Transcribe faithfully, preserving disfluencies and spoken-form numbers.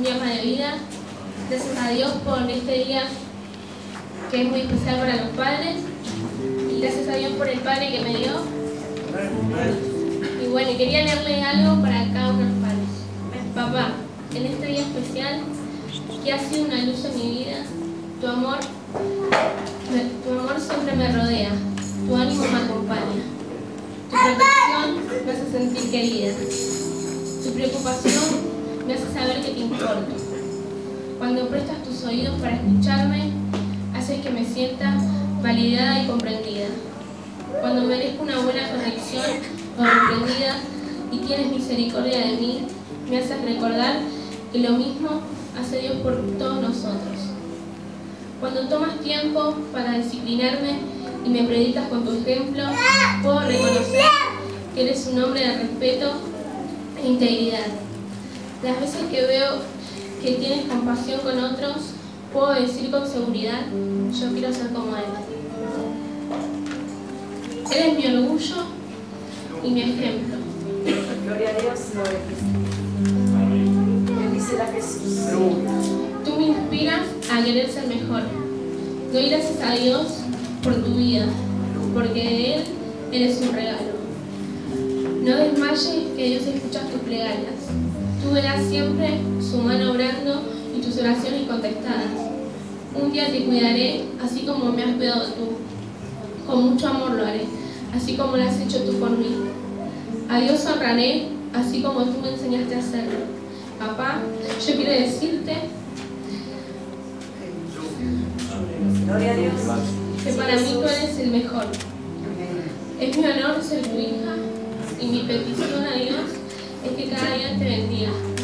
día más de vida. Gracias a Dios por este día que es muy especial para los padres. Y gracias a Dios por el Padre que me dio. Y bueno, quería leerle algo para cada uno de los padres. Papá, en este día especial, que ha sido una luz en mi vida, tu amor, tu amor siempre me rodea, tu ánimo me acompaña, tu protección me hace sentir querida, tu preocupación me hace saber que te importo. Cuando prestas tus oídos para escucharme, haces que me sienta validada y comprendida. Cuando merezco una buena corrección o reprendida y tienes misericordia de mí, me haces recordar que lo mismo hace Dios por todos nosotros. Cuando tomas tiempo para disciplinarme y me predicas con tu ejemplo, puedo reconocer que eres un hombre de respeto e integridad. Las veces que veo que tienes compasión con otros, puedo decir con seguridad, yo quiero ser como Él. Eres mi orgullo y mi ejemplo. Gloria a Dios. Bendícela Jesús. Tú me inspiras a querer ser mejor. Doy gracias a Dios por tu vida, porque de Él eres un regalo. No desmayes, que Dios escucha tus plegarias. Tú verás siempre su mano obrando y tus oraciones contestadas. Un día te cuidaré, así como me has cuidado tú. Con mucho amor lo haré, así como lo has hecho tú por mí. A Dios honraré, así como tú me enseñaste a hacerlo. Papá, yo quiero decirte Gloria a Dios. que para mí tú eres el mejor. Es mi honor ser tu hija y mi petición a Dios es que cada día te bendiga.